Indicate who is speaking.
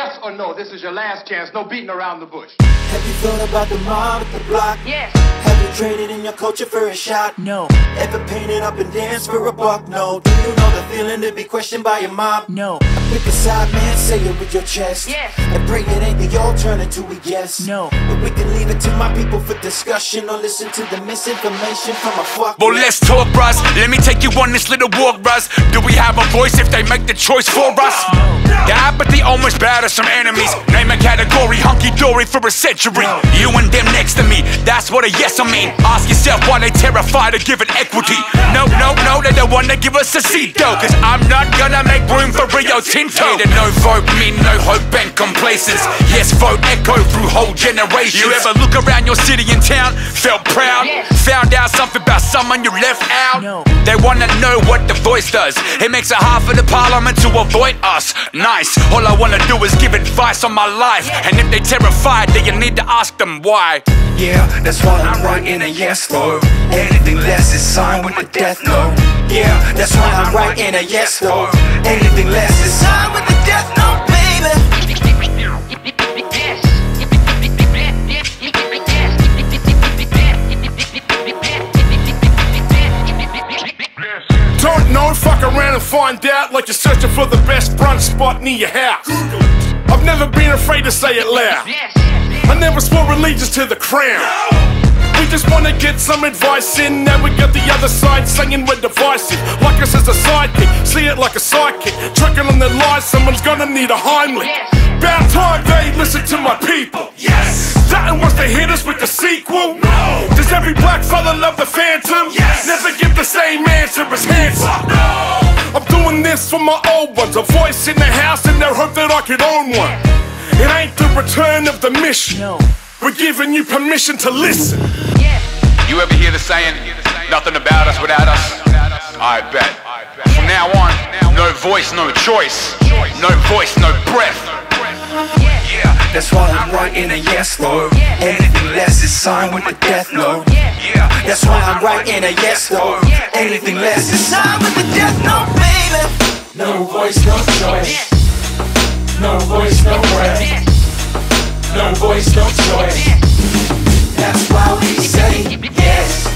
Speaker 1: Yes or no? This is your last chance. No beating around the bush.
Speaker 2: Have you thought about the mob at the block?
Speaker 3: Yes.
Speaker 2: Have you traded in your culture for a shot?
Speaker 3: No.
Speaker 2: Ever painted up and danced for a buck? No. Do you know the feeling to be questioned by your mob?
Speaker 3: No.
Speaker 2: Pick a side, man, say it with your chest.
Speaker 3: Yes.
Speaker 2: And pray it ain't the alternative we guess.
Speaker 3: No.
Speaker 2: But we can leave it to my people for discussion, or listen to the misinformation from a fuck.
Speaker 4: Well, let's talk, bruh. Let me take you on this little walk, bruh. Do we have a voice if they make the choice for us? The apathy almost bad as some enemies. Name a category, hunky-dory for a century. You and them next to me, that's what a yes I mean. Ask yourself why they terrified of giving equity. No, they don't wanna give us a seat though, cause I'm not gonna make room for Rio Tinto. Hey, the no vote mean no hope and complacence. Yes, vote echo through whole generations. You ever look around your city and town, felt proud? Found out something about someone you left out?
Speaker 3: No.
Speaker 4: They wanna know what the voice does. It makes it hard for the parliament to avoid us. Nice, all I wanna do is give advice on my life. And if they terrified, then you need to ask them why.
Speaker 5: Yeah, that's why I'm writing a yes though. Anything less is signed with the death note. Yeah, that's why I'm writing a yes though. Anything less is signed with the death note, baby.
Speaker 6: Don't know, fuck around and find out, like you're searching for the best brunch spot near your house. I've never been afraid to say it loud. I never swore allegiance to the crown. We just wanna get some advice in. Now we got the other side singing we're divisive, like us as a sidekick, see it like a sidekick. Tricking on their lies, someone's gonna need a Heimlich. About time they listen to my people.
Speaker 5: Yes.
Speaker 6: That and wants to hit us with the sequel.
Speaker 5: No.
Speaker 6: Does every black fella love the Phantom?
Speaker 5: Yes.
Speaker 6: Never give the same answer as handsome.
Speaker 5: No.
Speaker 6: I'm doing this for my old ones, a voice in the house in their hope that I could own one. It ain't the return of the mission.
Speaker 3: No.
Speaker 6: We're giving you permission to listen.
Speaker 4: You ever hear the saying, nothing about us without us? I bet. From now on, no voice, no choice. No voice, no breath.
Speaker 5: Yeah, that's why I'm writing a yes though. Anything less is signed with the death note. Yeah, that's why I'm writing a yes though. Anything less is signed with the death note, baby.
Speaker 2: No voice, no choice. No voice, no breath. No voice, no choice. That's why we say yes.